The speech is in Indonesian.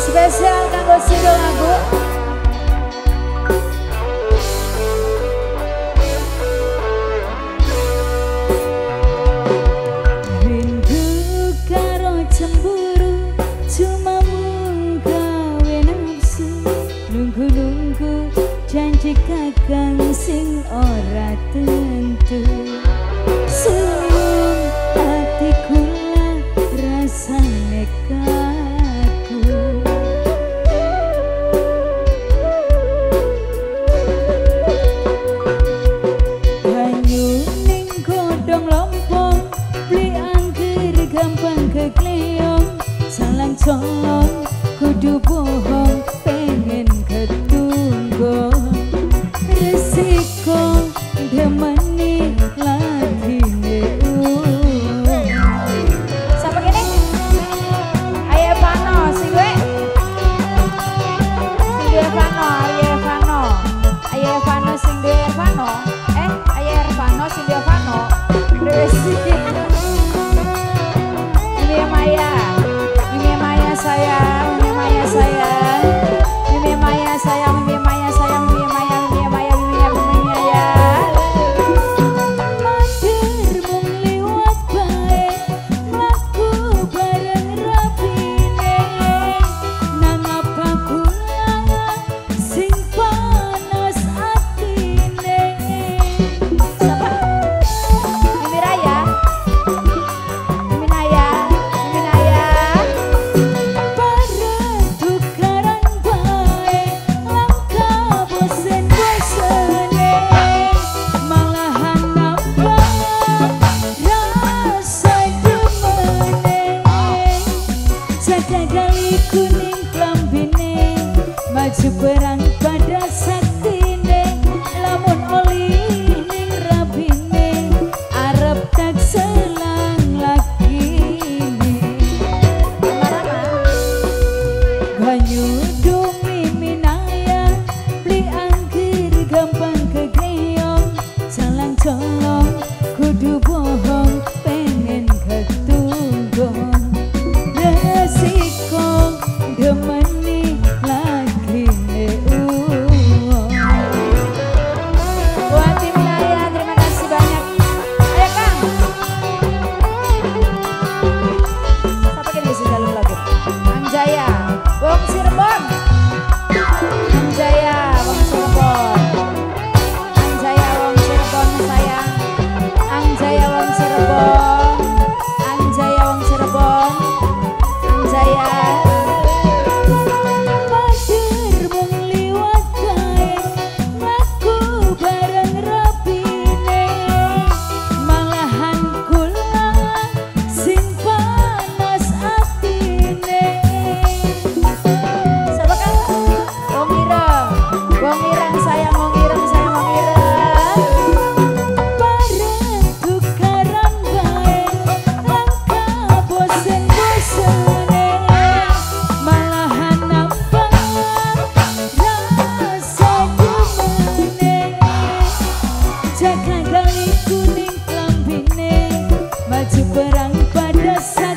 Spesial kanggo single lagu. Rindu karo cemburu cuma mung gawe nafsu, nunggu-nunggu janji kakang sing ora tentu. Suwun hatiku lah rasane kaku. Banyu ning godhong lompong, beli angger gampang kekleong. Salang colong kudu bohong, pengen ketunggo. Resiko demeni lagi siapa gini? Ayo Vano, sing gue Vano, Ayo Vano, Ayo Vano, sing gue Vano. Ayo Vano, sing gue Vano. Ini Maya, ini Maya sayang, ini Maya sayang, ini Maya sayang, ini Maya sayang, ini Maya, ini Maya, ini Maya, ini Maya. Mader mung liwat bae, mlaku bareng rapine, nang apa kula sing panas atine. Siapa? Ini Raya, ini Naya, ini Naya. Bareng tukaran bae, langkah bosen-bosene, malahan nambah rasa demene. Jaga gali kuning klambine, maju perang pada saktine, lamun oli ning rabine, arep tak selang lakine. Banyu dumi minaya, beli angkir gampang kegeyong. Salang colong kudu bohong, pengen ketunggo. Resiko demeni lagi buat tim Naya, terima kasih banyak. Ayo Kang, siapa gini sih dalam lagu? Anjaya, Wong Cirebon. Anjaya, Wong Cirebon. Anjaya, Wong Cirebon sayang. Anjaya, Wong Cirebon. Anjaya, Wong Cirebon. Anjaya. Mader mung liwat bae, mlaku bareng rapine, malahan kula sing panas atine. Siapa Kang? Wong Ireng. Wong Ireng sayang, Wong Ireng sayang, Wong Ireng. Bareng tukaran bae, langkah bosen-bosene, malahan nambah rasa demene. Jaga gali kuning klambine, maju perang pada